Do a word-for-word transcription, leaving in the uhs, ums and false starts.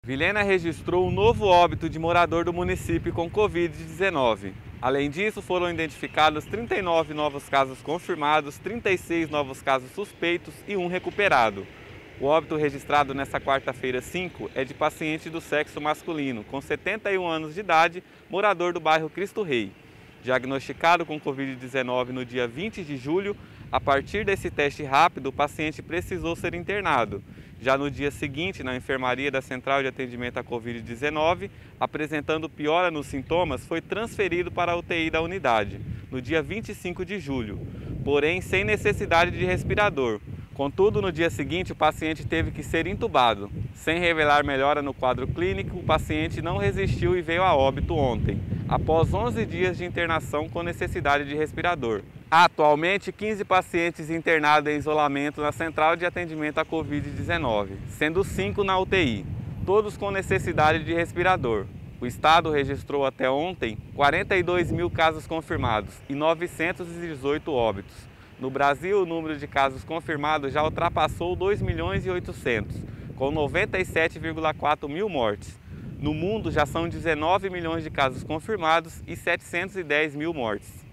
Vilhena registrou um novo óbito de morador do município com Covid dezenove. Além disso, foram identificados trinta e nove novos casos confirmados, trinta e seis novos casos suspeitos e um recuperado. O óbito registrado nesta quarta-feira cinco é de paciente do sexo masculino, com setenta e um anos de idade, morador do bairro Cristo Rei. Diagnosticado com Covid dezenove no dia vinte de julho, a partir desse teste rápido, o paciente precisou ser internado. Já no dia seguinte, na enfermaria da Central de Atendimento à Covid dezenove, apresentando piora nos sintomas, foi transferido para a U T I da unidade, no dia vinte e cinco de julho, porém sem necessidade de respirador. Contudo, no dia seguinte, o paciente teve que ser entubado. Sem revelar melhora no quadro clínico, o paciente não resistiu e veio a óbito ontem, após onze dias de internação com necessidade de respirador. Há atualmente quinze pacientes internados em isolamento na Central de Atendimento à Covid dezenove, sendo cinco na U T I, todos com necessidade de respirador. O estado registrou até ontem quarenta e dois mil casos confirmados e novecentos e dezoito óbitos. No Brasil, o número de casos confirmados já ultrapassou dois milhões e oitocentos, com noventa e sete vírgula quatro mil mortes. No mundo, já são dezenove milhões de casos confirmados e setecentos e dez mil mortes.